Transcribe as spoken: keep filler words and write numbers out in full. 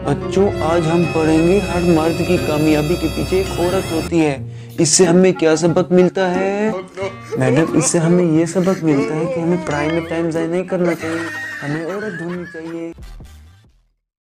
बच्चों, आज हम पढ़ेंगे हर मर्द की कामयाबी के पीछे एक औरत होती है। इससे हमें क्या सबक मिलता है? मैडम, इससे हमें ये सबक मिलता है कि हमें पढ़ाई में टाइम ज़ाया नहीं करना चाहिए, हमें औरत ढूंढनी चाहिए।